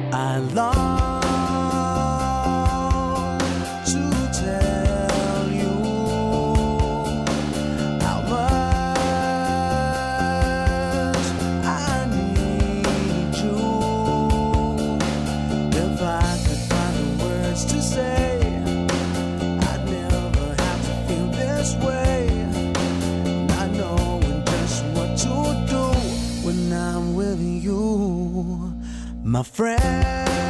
I long to tell you how much I need you. If I could find the words to say, I'd never have to feel this way. Not knowing just what to do when I'm with you, my friend.